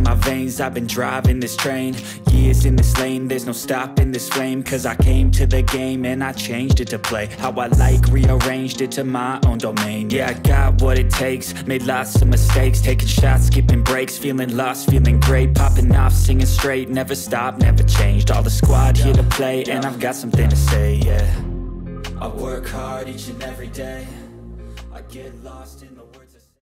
my veins, I've been driving this train. Years in this lane, there's no stopping this flame. Cause I came to the game and I changed it to play how I like, rearranged it to my own domain. Yeah, I got what it takes, made lots of mistakes, taking shots, skipping breaks, feeling lost, feeling great, popping off, singing straight, never stopped, never changed. All the squad here to play, and I've got something to say, yeah. I work hard each and every day, I get lost in